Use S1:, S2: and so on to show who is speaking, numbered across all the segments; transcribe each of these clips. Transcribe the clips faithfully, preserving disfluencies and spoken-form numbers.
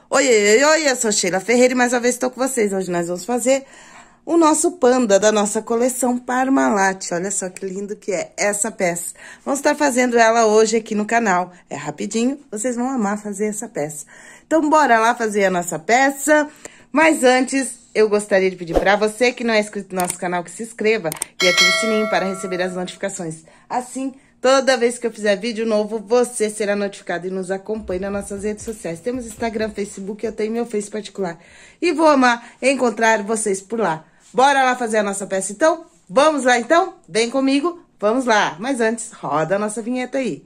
S1: Oi, oi, oi, eu sou Sheila Ferreira e mais uma vez estou com vocês. Hoje nós vamos fazer o nosso panda da nossa coleção Parmalat. Olha só que lindo que é essa peça. Vamos estar fazendo ela hoje aqui no canal. É rapidinho, vocês vão amar fazer essa peça. Então, bora lá fazer a nossa peça. Mas antes, eu gostaria de pedir para você que não é inscrito no nosso canal que se inscreva e ative o sininho para receber as notificações. Assim, toda vez que eu fizer vídeo novo, você será notificado e nos acompanhe nas nossas redes sociais. Temos Instagram, Facebook, eu tenho meu Face particular. E vou amar encontrar vocês por lá. Bora lá fazer a nossa peça, então? Vamos lá, então? Vem comigo, vamos lá. Mas antes, roda a nossa vinheta aí.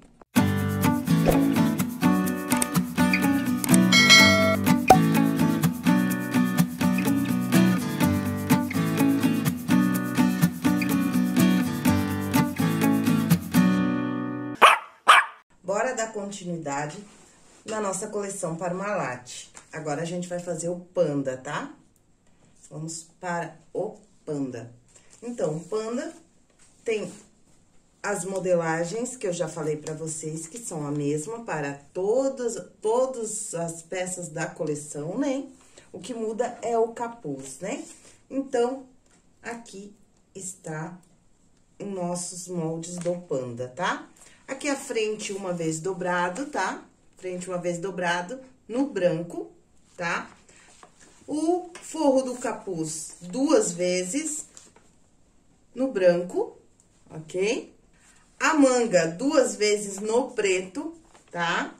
S1: Bora dar continuidade na nossa coleção Parmalat. Agora, a gente vai fazer o panda, tá? Vamos para o panda. Então, o panda tem as modelagens que eu já falei pra vocês, que são a mesma para todas, todas as peças da coleção, né? O que muda é o capuz, né? Então, aqui está os nossos moldes do panda, tá? Aqui a frente uma vez dobrado, tá? Frente uma vez dobrado no branco, tá? O forro do capuz duas vezes no branco, ok? A manga duas vezes no preto, tá?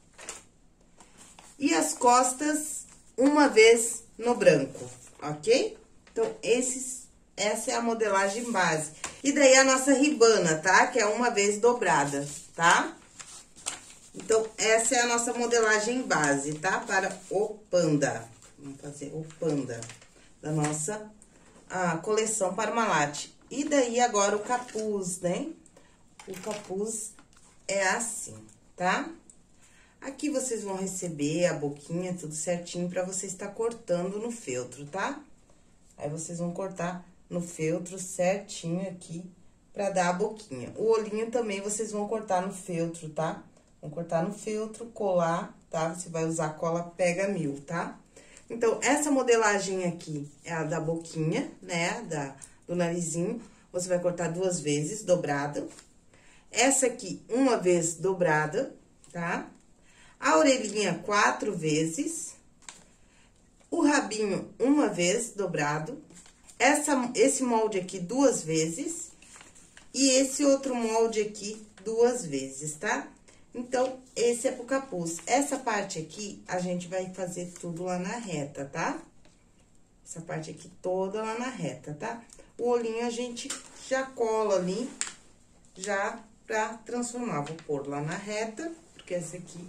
S1: E as costas uma vez no branco, ok? Então, esses, essa é a modelagem base. E daí a nossa ribana, tá? Que é uma vez dobrada, tá? Então, essa é a nossa modelagem base, tá? Para o panda. Vamos fazer o panda da nossa a coleção Parmalat. E daí, agora, o capuz, né? O capuz é assim, tá? Aqui vocês vão receber a boquinha, tudo certinho, pra você estar cortando no feltro, tá? Aí, vocês vão cortar no feltro certinho aqui, pra dar a boquinha. O olhinho também vocês vão cortar no feltro, tá? Vão cortar no feltro, colar, tá? Você vai usar cola Pega Mil, tá? Então, essa modelagem aqui é a da boquinha, né? Da, do narizinho. Você vai cortar duas vezes, dobrada. Essa aqui, uma vez dobrada, tá? A orelhinha, quatro vezes. O rabinho, uma vez dobrado. Essa, esse molde aqui, duas vezes. E esse outro molde aqui, duas vezes, tá? Então, esse é pro capuz. Essa parte aqui, a gente vai fazer tudo lá na reta, tá? Essa parte aqui toda lá na reta, tá? O olhinho a gente já cola ali, já pra transformar. Vou pôr lá na reta, porque essa aqui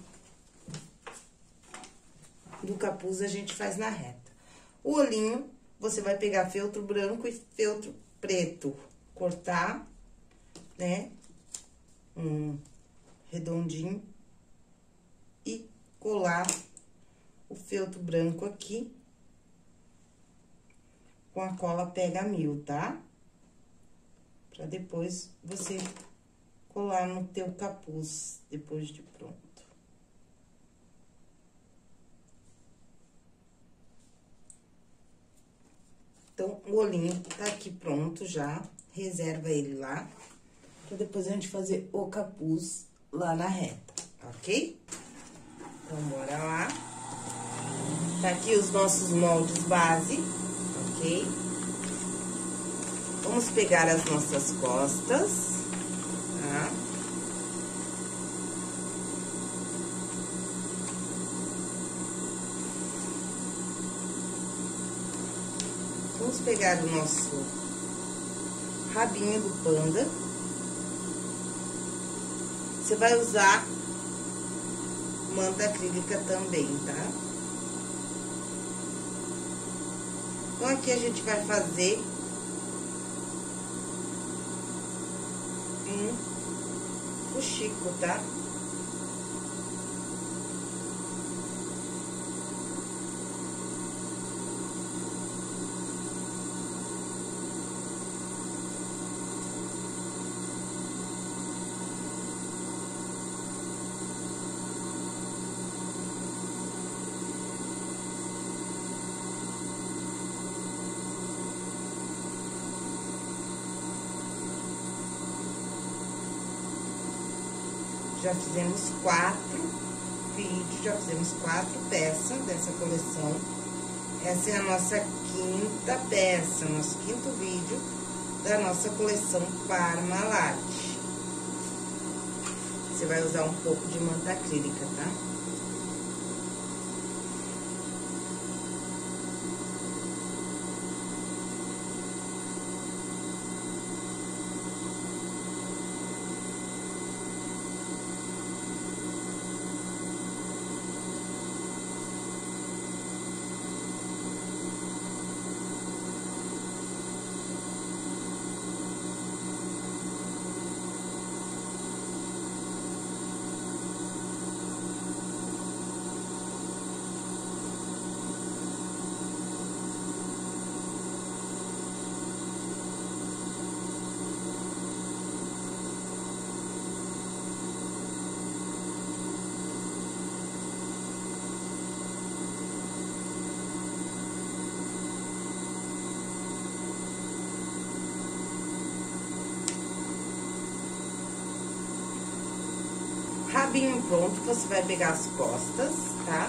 S1: do capuz a gente faz na reta. O olhinho, você vai pegar feltro branco e feltro preto, cortar, né? Um redondinho e colar o feltro branco aqui com a cola Pega Mil, tá? Pra depois você colar no teu capuz, depois de pronto. Então, o olhinho tá aqui pronto já, reserva ele lá, pra depois a gente fazer o capuz lá na reta, ok? Então, bora lá. Tá aqui os nossos moldes base, ok? Vamos pegar as nossas costas, tá? Vamos pegar o nosso rabinho do panda. Você vai usar manta acrílica também, tá? Então, aqui a gente vai fazer um fuxico, tá? já fizemos quatro vídeos, já fizemos quatro peças dessa coleção. Essa é a nossa quinta peça, nosso quinto vídeo da nossa coleção Parmalat. Você vai usar um pouco de manta acrílica, tá? Rabinho pronto, você vai pegar as costas, tá?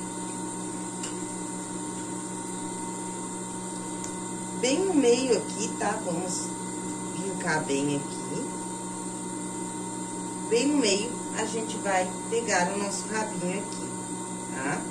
S1: Bem no meio aqui, tá? Vamos vincar bem aqui. Bem no meio, a gente vai pegar o nosso rabinho aqui, tá?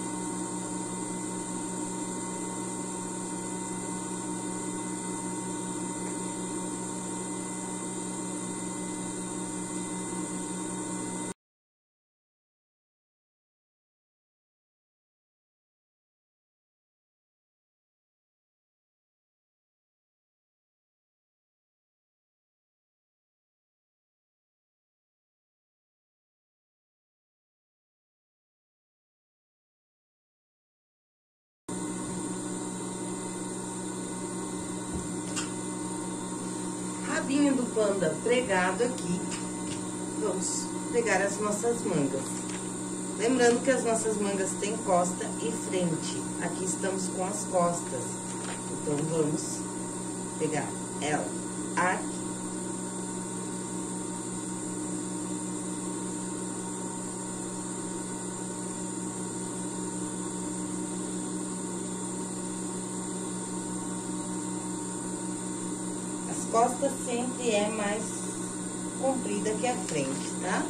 S1: Rabinho do panda pregado aqui, vamos pegar as nossas mangas. Lembrando que as nossas mangas têm costa e frente. Aqui estamos com as costas. Então, vamos pegar ela aqui. Costa sempre é mais comprida que a frente, tá?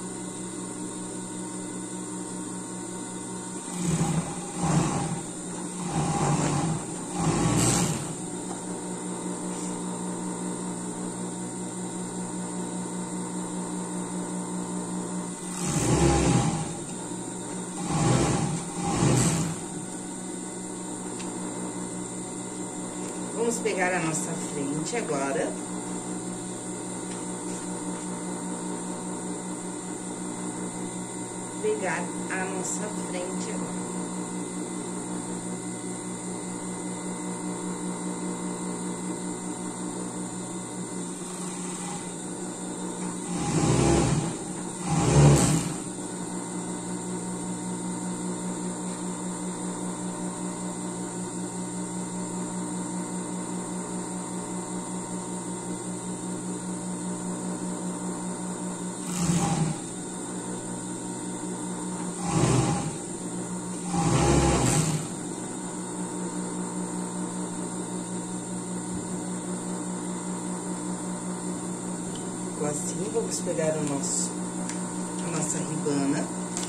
S1: Vamos pegar a nossa frente agora. Pegar a nossa frente agora. Assim, vamos pegar o nosso, a nossa ribana.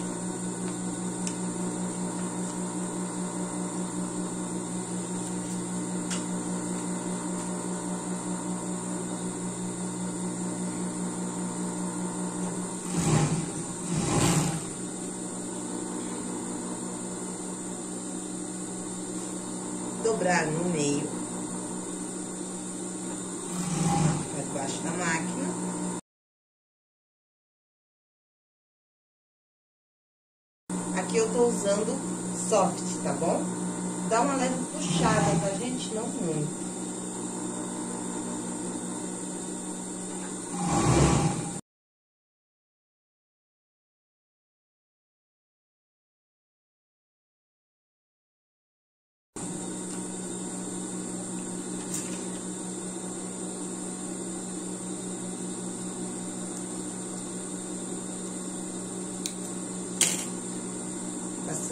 S1: Dobrar no meio, para debaixo da máquina. Aqui eu tô usando soft, tá bom? Dá uma leve puxada, tá, gente? Não muito.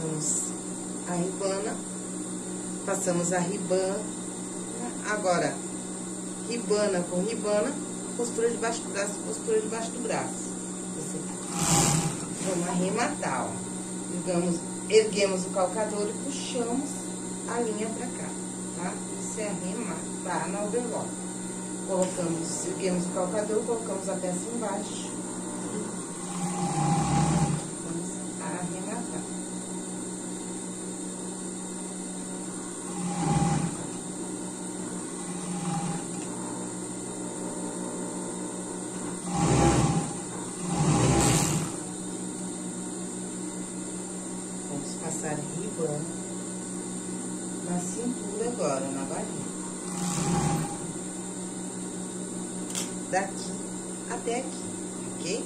S1: colocamos a ribana, passamos a ribana, agora, ribana com ribana, costura debaixo do braço, costura debaixo do braço. Assim. Vamos arrematar, ó. Ergamos, erguemos o calcador e puxamos a linha pra cá, tá? Isso é arrematar na overlock. Colocamos, erguemos o calcador, colocamos a peça embaixo. Vamos arrematar. Vamos passar ribana na cintura agora, na barriga. Daqui até aqui, ok?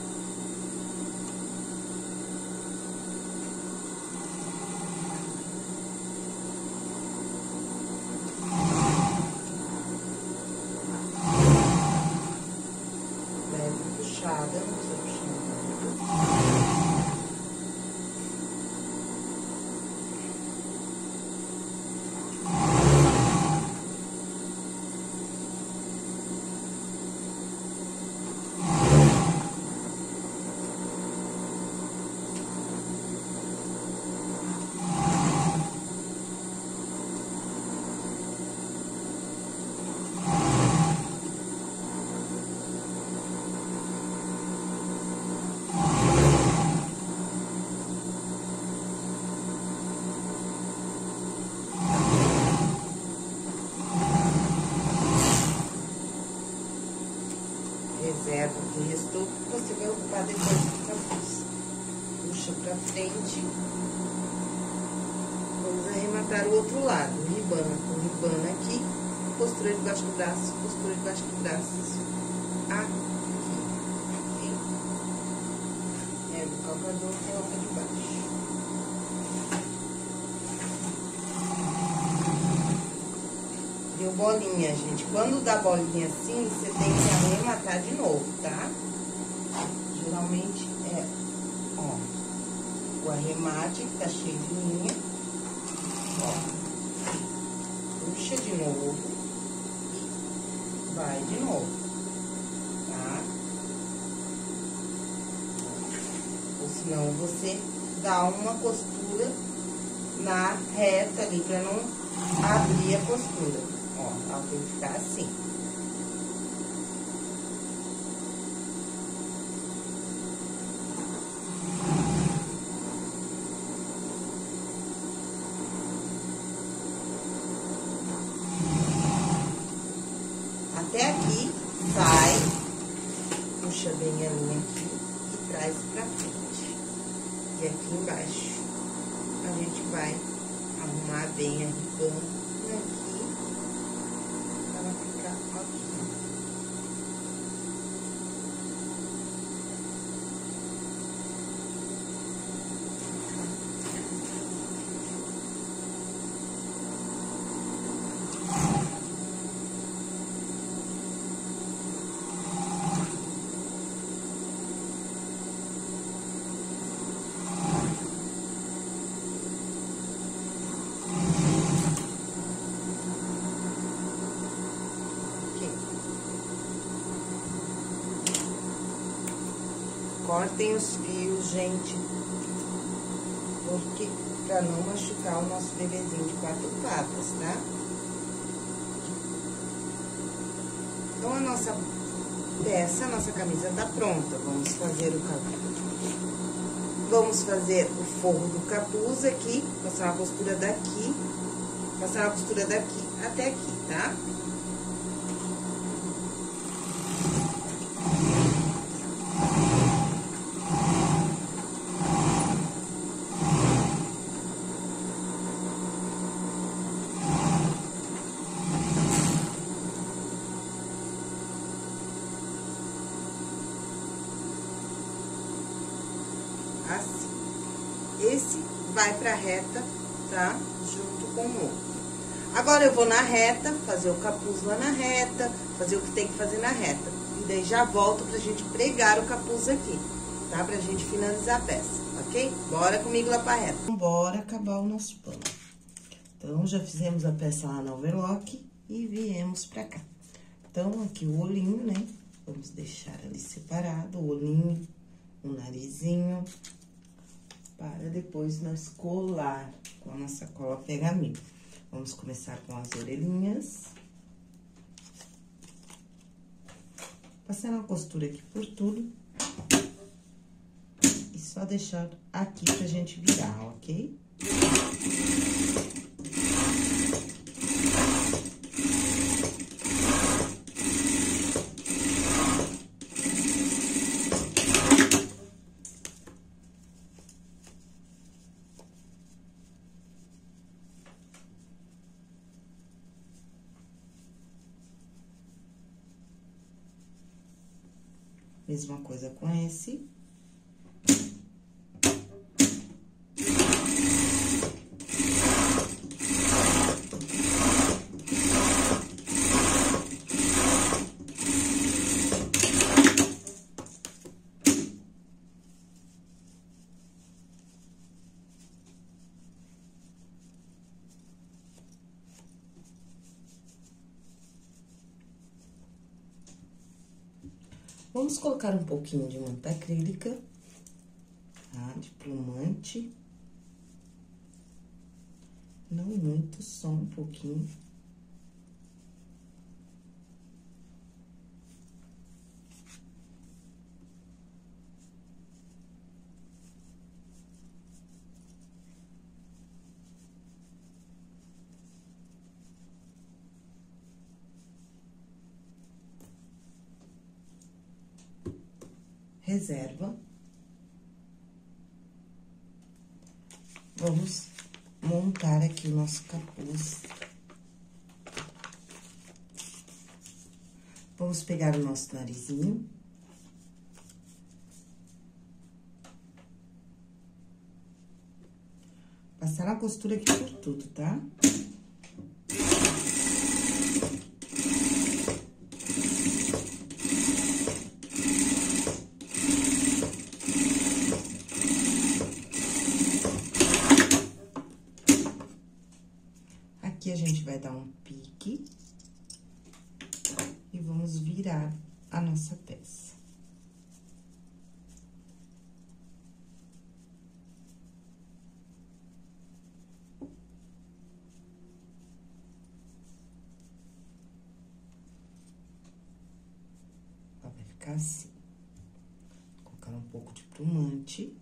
S1: Leve puxada, não precisa puxar muito. Reserva o que restou, você vai ocupar depois do capuz. Puxa pra frente. Vamos arrematar o outro lado. Ribana com ribana aqui. Costura debaixo do braço, costura debaixo do braço. Aqui. Ok? Ergue o calcador, coloca debaixo. Deu bolinha, gente. Quando dá bolinha assim, você tem que arrematar de novo, tá? Geralmente é, ó, o arremate que tá cheio de linha. Ó, puxa de novo e vai de novo, tá? Ou senão você dá uma costura na reta ali pra não abrir a costura. Ó, ela tem que ficar assim. Até aqui, sai, puxa bem a linha aqui e traz pra frente. E aqui embaixo, a gente vai arrumar bem a ribana aqui. Cortem os fios, gente, porque pra não machucar o nosso bebezinho de quatro patas, tá? Então, a nossa peça, a nossa camisa tá pronta. Vamos fazer o capuz. Vamos fazer o forro do capuz aqui, passar uma costura daqui, passar uma costura daqui até aqui, tá? Assim. Esse vai pra reta, tá? Junto com o outro. Agora, eu vou na reta, fazer o capuz lá na reta, fazer o que tem que fazer na reta. E daí, já volto pra gente pregar o capuz aqui, tá? Pra gente finalizar a peça, ok? Bora comigo lá pra reta. Bora acabar o nosso pano. Então, já fizemos a peça lá na overlock e viemos pra cá. Então, aqui o olhinho, né? Vamos deixar ali separado o olhinho, o narizinho, para depois nós colar com a nossa cola pegamento. Vamos começar com as orelhinhas. Passar uma costura aqui por tudo. E só deixar aqui pra gente virar, ok? Mesma coisa com esse. Vamos colocar um pouquinho de manta acrílica, tá? De plumante. Não muito, só um pouquinho. Reserva. Vamos montar aqui o nosso capuz. Vamos pegar o nosso narizinho. Passar a costura aqui por tudo, tá? Aqui a gente vai dar um pique e vamos virar a nossa peça. Vai ficar assim. Vou colocar um pouco de plumante.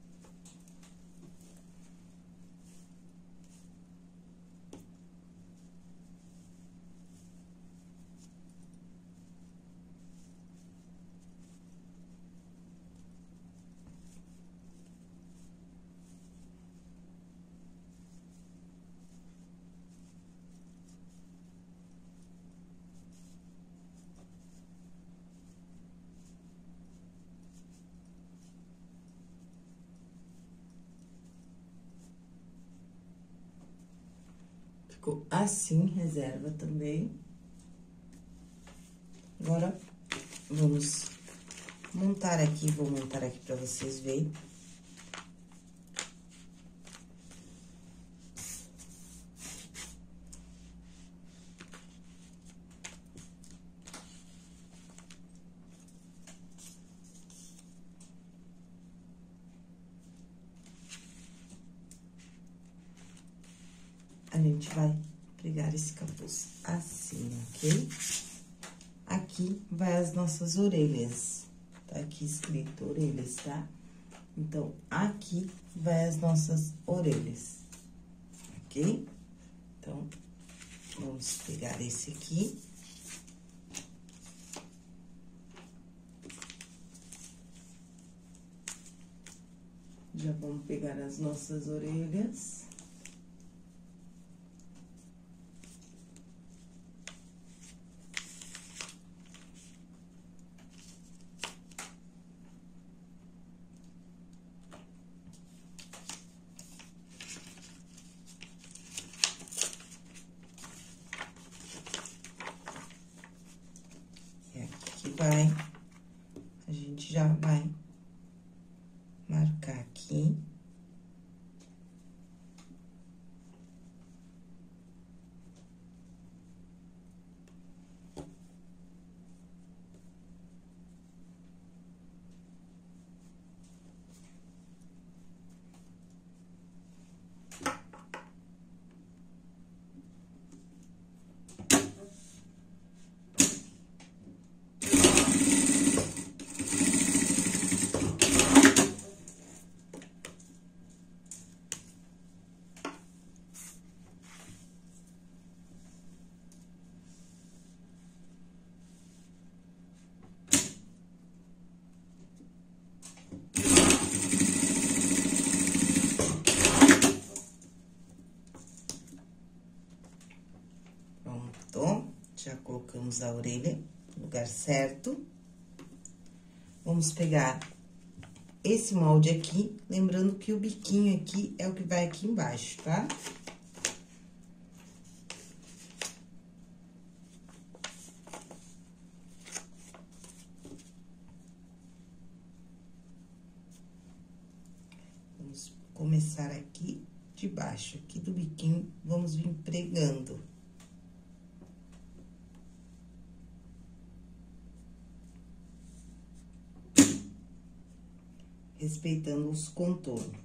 S1: Ficou assim, reserva também. Agora, vamos montar aqui, vou montar aqui pra vocês verem. A gente vai pregar esse capuz assim, ok? Aqui vai as nossas orelhas, tá aqui escrito orelhas, tá? Então, aqui vai as nossas orelhas, ok? Então, vamos pegar esse aqui. Já vamos pegar as nossas orelhas. Vai, a gente já vai marcar aqui. Pronto, já colocamos a orelha no lugar certo. Vamos pegar esse molde aqui, lembrando que o biquinho aqui é o que vai aqui embaixo, tá? Vamos começar aqui de baixo, aqui do biquinho, vamos vir pregando. Respeitando os contornos.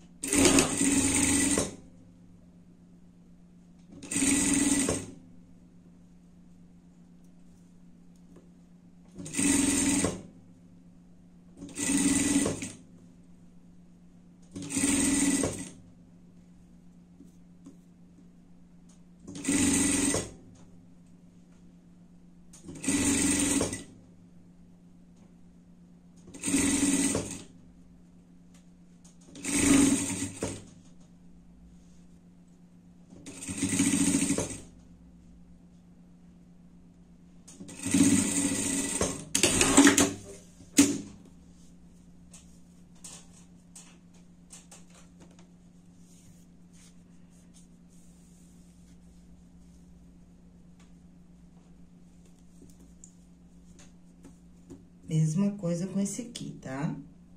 S1: Mesma coisa com esse aqui, tá?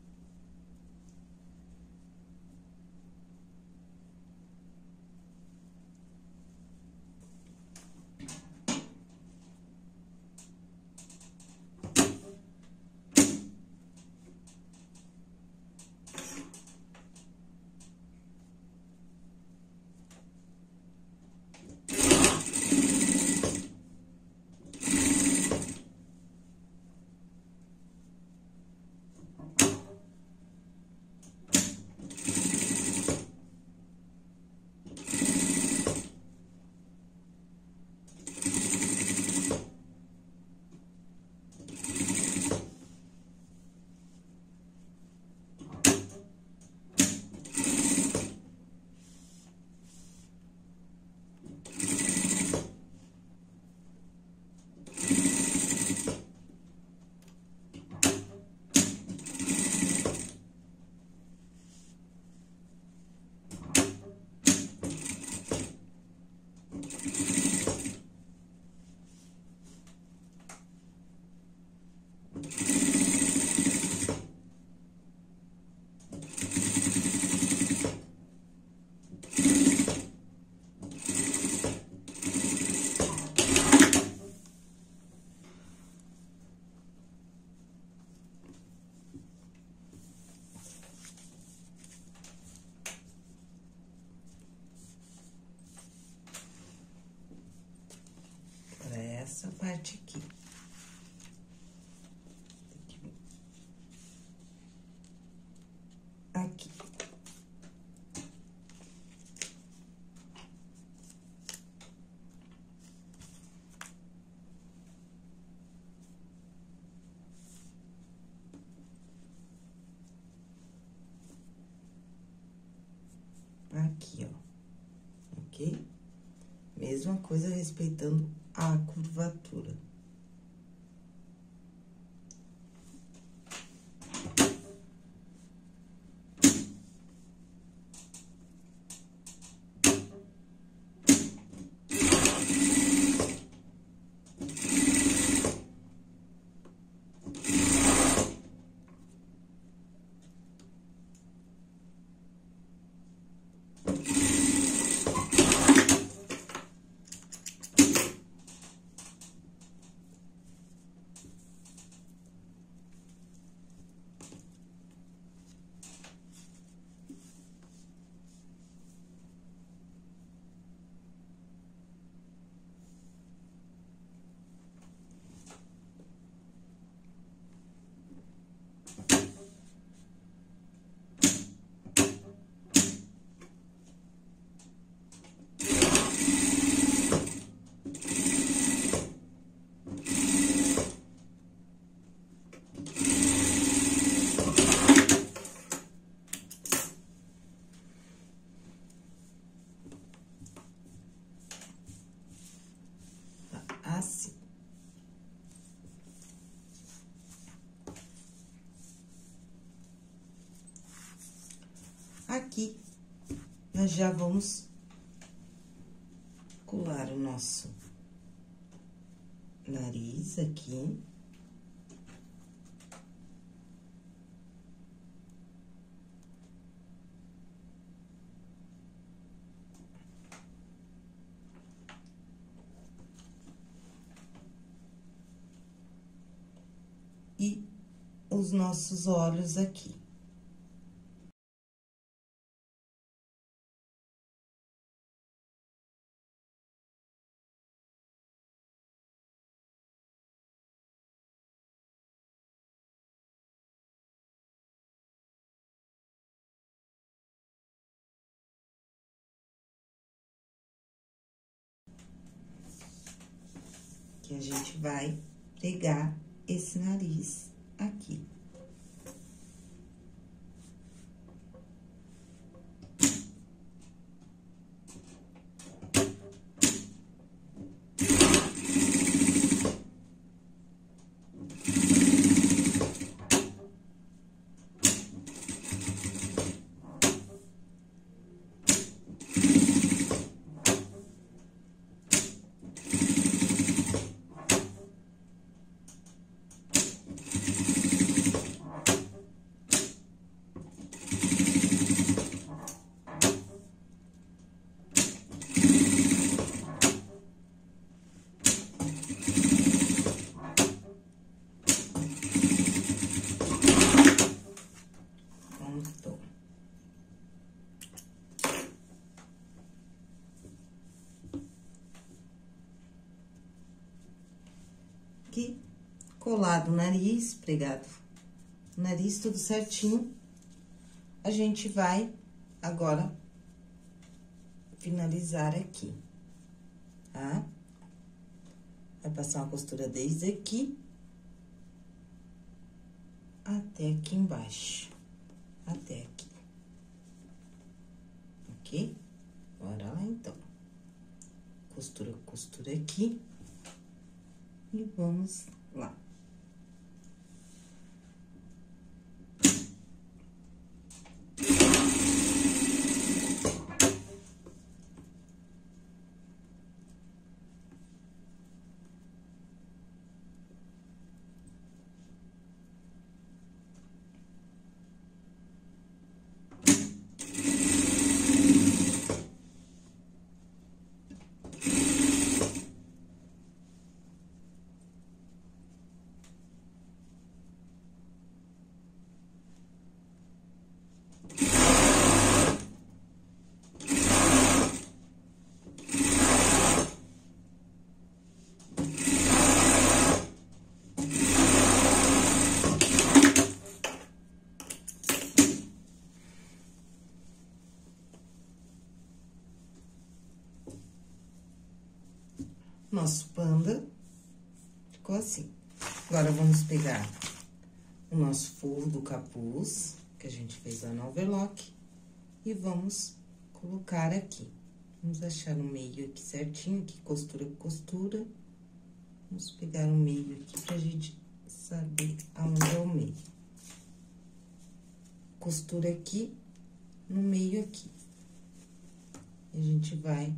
S1: Essa parte aqui. Aqui. Aqui, ó. Ok? Mesma coisa respeitando a curvatura. aqui. Nós já vamos colar o nosso nariz aqui. E os nossos olhos aqui. Que a gente vai pegar esse nariz aqui. Aqui, colado o nariz, pregado o nariz, tudo certinho. A gente vai agora finalizar aqui, tá? Vai passar uma costura desde aqui até aqui embaixo, até aqui, ok? Bora lá, então. Costura, costura aqui. E vamos lá. Nosso panda ficou assim. Agora, vamos pegar o nosso forro do capuz, que a gente fez lá no overlock, e vamos colocar aqui. Vamos achar o meio aqui certinho, aqui costura com costura. Vamos pegar o meio aqui pra gente saber aonde é o meio. Costura aqui, no meio aqui. E a gente vai...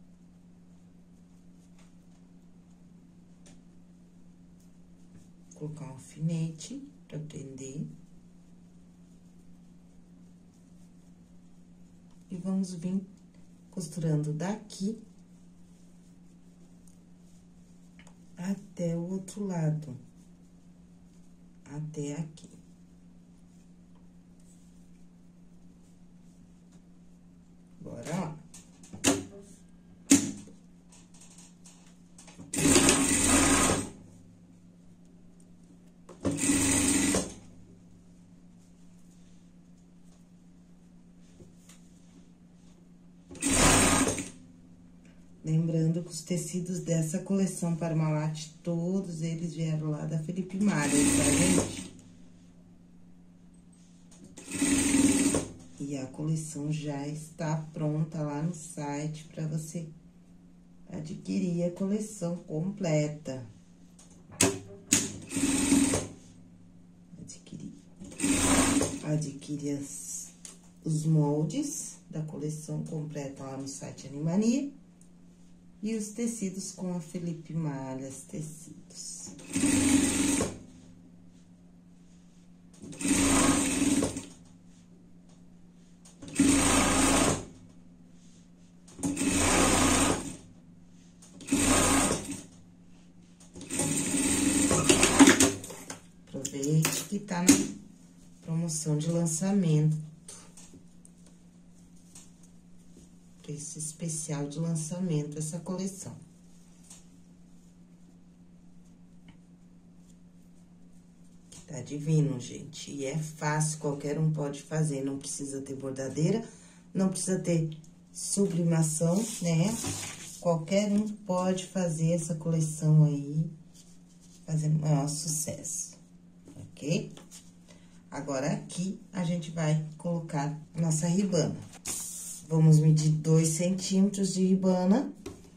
S1: colocar um alfinete pra prender. E vamos vir costurando daqui até o outro lado, até aqui. Bora lá. Lembrando que os tecidos dessa coleção Parmalat, todos eles vieram lá da Felipe Malha, tá, gente? E a coleção já está pronta lá no site para você adquirir a coleção completa. Adquirir. Adquirir as, os moldes da coleção completa lá no site Animania. E os tecidos com a Felipe Malhas Tecidos. Aproveite que tá na promoção de lançamento. Preço especial de lançamento essa coleção. Tá divino, gente. E é fácil, qualquer um pode fazer. Não precisa ter bordadeira, não precisa ter sublimação, né? Qualquer um pode fazer essa coleção aí, fazer maior sucesso, ok? Agora, aqui, a gente vai colocar nossa ribana. Vamos medir dois centímetros de ribana.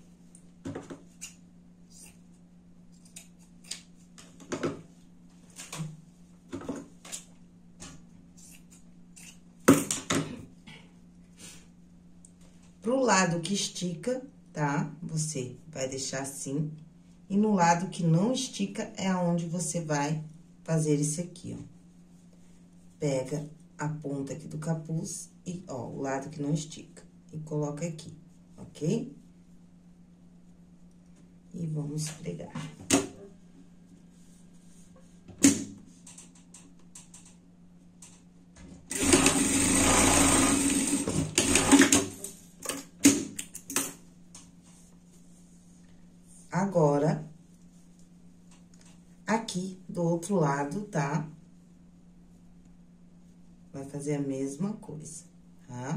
S1: Pro lado que estica, tá? Você vai deixar assim. E no lado que não estica é aonde você vai fazer isso aqui, ó. Pega a ponta aqui do capuz e, ó, o lado que não estica. E coloca aqui, ok? E vamos pregar. Agora, aqui do outro lado, tá? Vai fazer a mesma coisa, tá?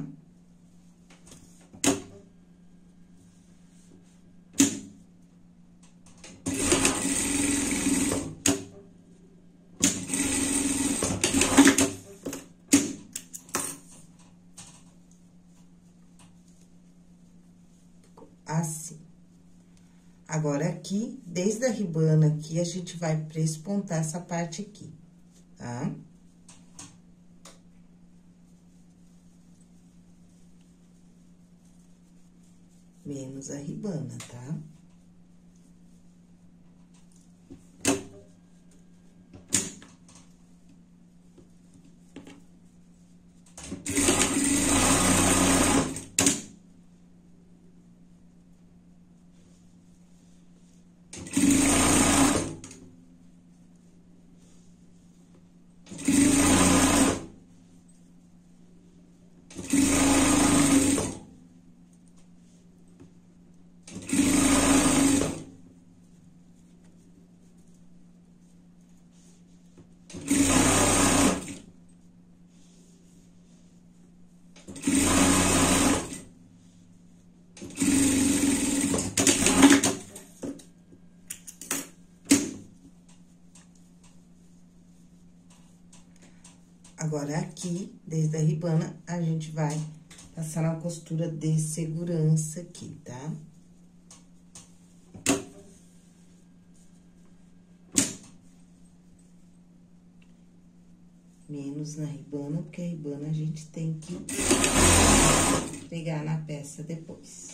S1: Assim. Agora, aqui, desde a ribana aqui, a gente vai prespontar essa parte aqui, tá? Menos a ribana, tá? Agora, aqui, desde a ribana, a gente vai passar uma costura de segurança aqui, tá? Menos na ribana, porque a ribana a gente tem que pregar na peça depois.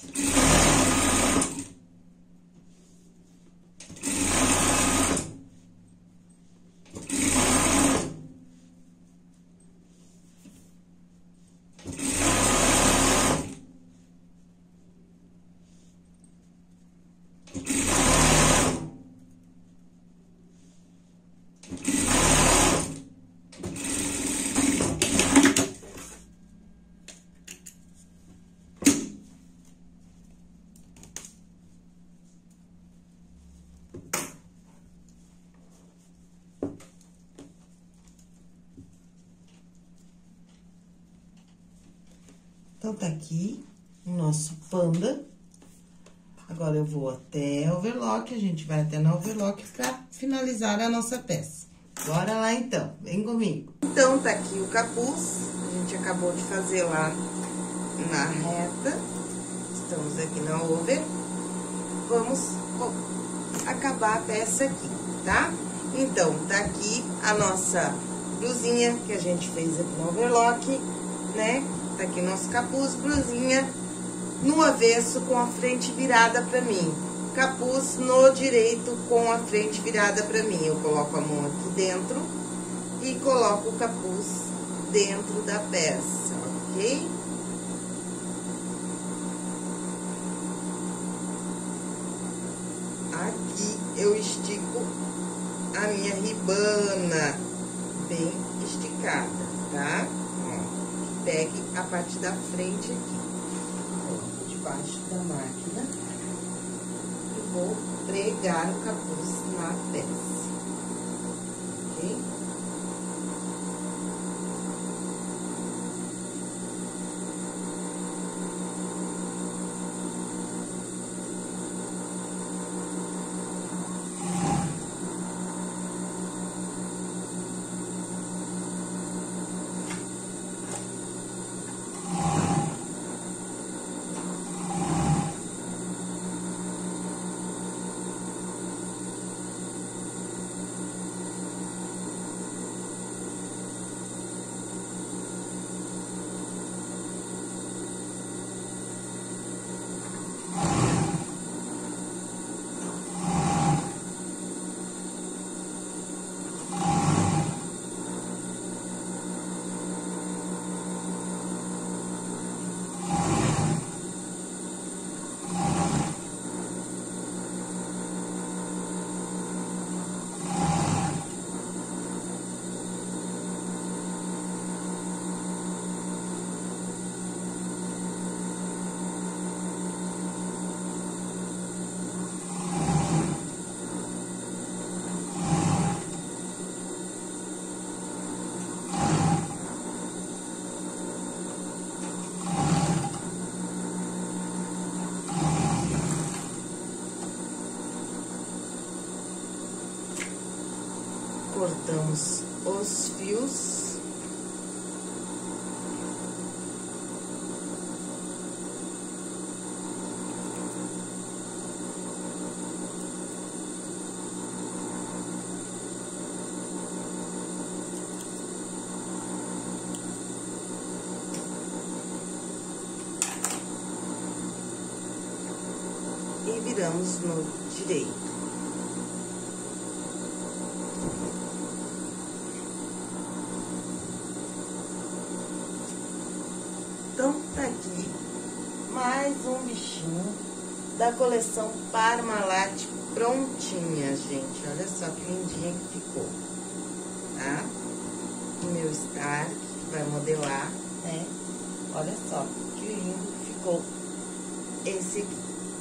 S1: Então, tá aqui o nosso panda. Agora, eu vou até o overlock, a gente vai até no overlock pra finalizar a nossa peça. Bora lá, então, vem comigo. Então, tá aqui o capuz, a gente acabou de fazer lá na reta. Estamos aqui na over. Vamos ó, acabar a peça aqui, tá? Então, tá aqui a nossa blusinha que a gente fez aqui no overlock. né? Tá aqui nosso capuz, blusinha no avesso com a frente virada pra mim. Capuz no direito com a frente virada pra mim. Eu coloco a mão aqui dentro e coloco o capuz dentro da peça, ok? Aqui eu estico a minha ribana bem esticada, tá? Ó, pegue a parte da frente aqui, coloco debaixo da máquina e vou pregar o capuz na peça, ok? Cortamos os fios. E viramos no direito. Então, tá aqui mais um bichinho da coleção Parmalat prontinha, gente. Olha só que lindinha que ficou, tá? O meu Stark, que vai modelar, né? Olha só que lindo que ficou esse aqui.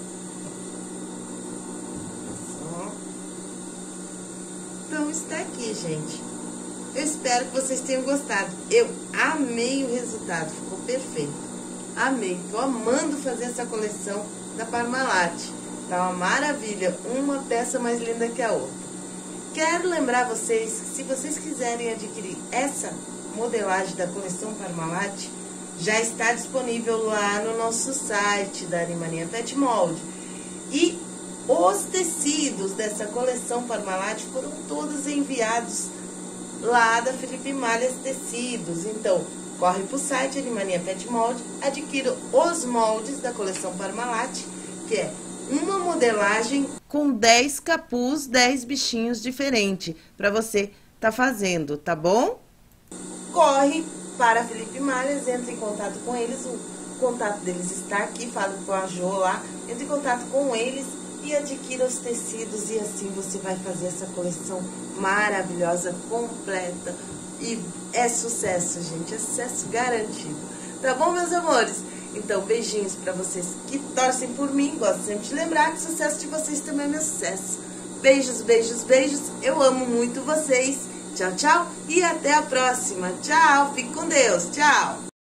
S1: Só. Então, está aqui, gente. Eu espero que vocês tenham gostado. Eu amei o resultado, ficou perfeito. Amei, tô amando fazer essa coleção da Parmalat. Tá uma maravilha, uma peça mais linda que a outra. Quero lembrar vocês que se vocês quiserem adquirir essa modelagem da coleção Parmalat, já está disponível lá no nosso site da Arimania Pet Mold. E os tecidos dessa coleção Parmalat foram todos enviados lá da Felipe Malhas Tecidos. Então, corre pro site Arimania Pet Mold, adquira os moldes da coleção Parmalat, que é uma modelagem com dez capuz, dez bichinhos diferentes, para você tá fazendo, tá bom? Corre para Felipe Malhas, entre em contato com eles, o contato deles está aqui, fala com a Jo lá, entre em contato com eles e adquira os tecidos, e assim você vai fazer essa coleção maravilhosa, completa, e é sucesso, gente, é sucesso garantido. Tá bom, meus amores? Então, beijinhos pra vocês que torcem por mim, gosto sempre de lembrar que o sucesso de vocês também é meu sucesso. Beijos, beijos, beijos, eu amo muito vocês. Tchau, tchau, e até a próxima. Tchau, fique com Deus, tchau.